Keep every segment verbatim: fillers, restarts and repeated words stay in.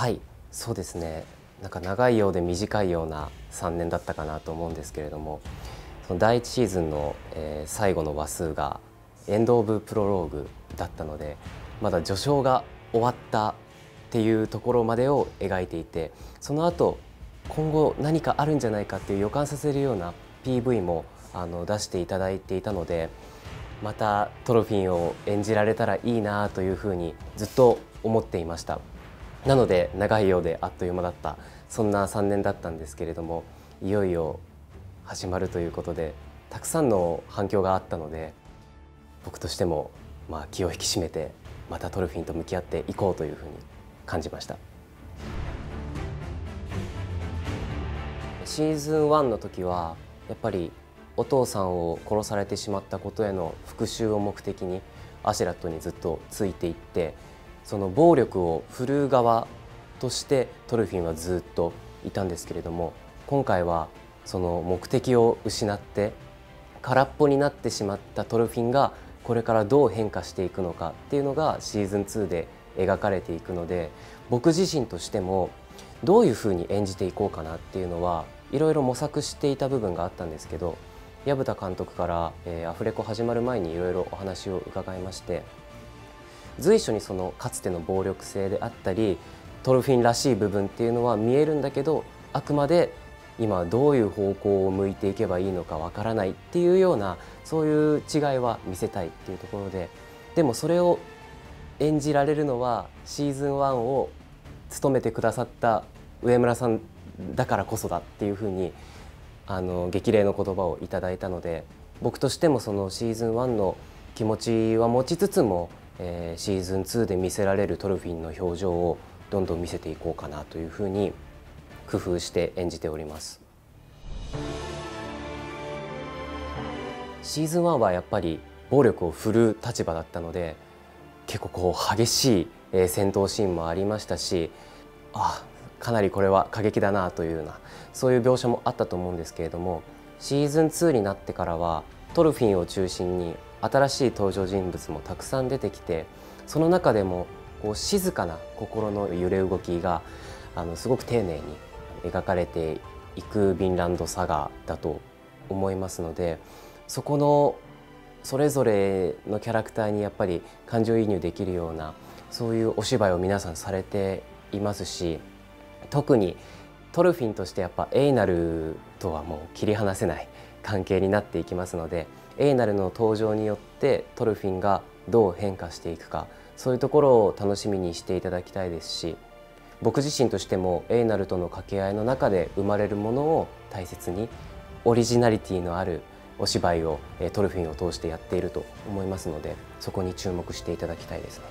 はい、そうですね。なんか長いようで短いようなさんねんだったかなと思うんですけれども、そのだいいちシーズンの、えー最後の話数がエンド・オブ・プロローグだったので、まだ序章が終わったっていうところまでを描いていて、その後今後何かあるんじゃないかっていう予感させるような ピーブイ もあの出していただいていたので、またトロフィンを演じられたらいいなというふうにずっと思っていました。なので長いようであっという間だった、そんなさんねんだったんですけれども、いよいよ始まるということでたくさんの反響があったので、僕としてもまあ気を引き締めてまたトルフィンと向き合っていこうというふうに感じました。シーズンワンの時はやっぱりお父さんを殺されてしまったことへの復讐を目的にアシュラットにずっとついていって、その暴力を振るう側としてトルフィンはずっといたんですけれども、今回はその目的を失って空っぽになってしまったトルフィンがこれからどう変化していくのかっていうのがシーズンツーで描かれていくので、僕自身としてもどういうふうに演じていこうかなっていうのはいろいろ模索していた部分があったんですけど、薮田監督から、えー、アフレコ始まる前にいろいろお話を伺いまして、随所にそのかつての暴力性であったりトルフィンらしい部分っていうのは見えるんだけど、あくまで今どういう方向を向いていけばいいのかわからないっていうような、そういう違いは見せたいっていうところで、でもそれを演じられるのはシーズンワンを務めてくださった上村さんだからこそだっていうふうにあの激励の言葉をいただいたので、僕としてもそのシーズンワンの気持ちは持ちつつも、えー、シーズンツーで見せられるトルフィンの表情をどんどん見せていこうかなというふうに工夫して演じております。シーズンワンはやっぱり暴力を振るう立場だったので、結構こう激しい、えー、戦闘シーンもありましたし、あかなりこれは過激だなというような、そういう描写もあったと思うんですけれども、シーズンツーになってからはトルフィンを中心に新しい登場人物もたくさん出てきて、その中でもこう静かな心の揺れ動きがあのすごく丁寧に描かれていくヴィンランドサガだと思いますので、そこのそれぞれのキャラクターにやっぱり感情移入できるような、そういうお芝居を皆さんされていますし、特にトルフィンとしてやっぱエイナルとはもう切り離せない関係になっていきますので、エイナルの登場によってトルフィンがどう変化していくか、そういうところを楽しみにしていただきたいですし、僕自身としてもエイナルとの掛け合いの中で生まれるものを大切に、オリジナリティのあるお芝居をトルフィンを通してやっていると思いますので、そこに注目していただきたいですね。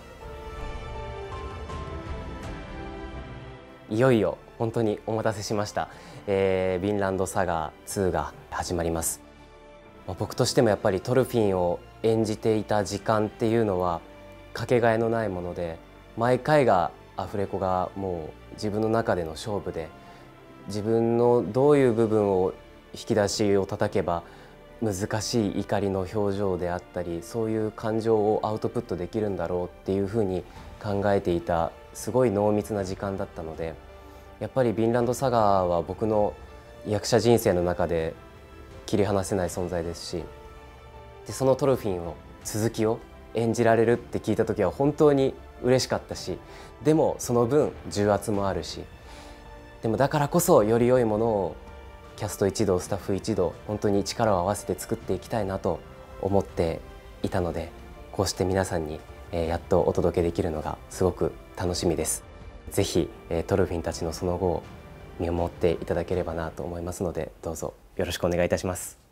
いよいよ本当にお待たせしました、えー、ヴィンランドサガツーが始まります。まあ、僕としてもやっぱりトルフィンを演じていた時間っていうのはかけがえのないもので、毎回がアフレコがもう自分の中での勝負で、自分のどういう部分を引き出しを叩けば難しい怒りの表情であったり、そういう感情をアウトプットできるんだろうっていうふうに考えていた、すごい濃密な時間だったので、やっぱりヴィンランドサガは僕の役者人生の中で切り離せない存在ですし、でそのトルフィンを続きを演じられるって聞いた時は本当に嬉しかったし、でもその分重圧もあるし、でもだからこそより良いものをキャスト一同スタッフ一同本当に力を合わせて作っていきたいなと思っていたので、こうして皆さんにやっとお届けできるのがすごく楽しみです。ぜひトルフィンたちのその後を見守っていただければなと思いますので、どうぞよろしくお願いいたします。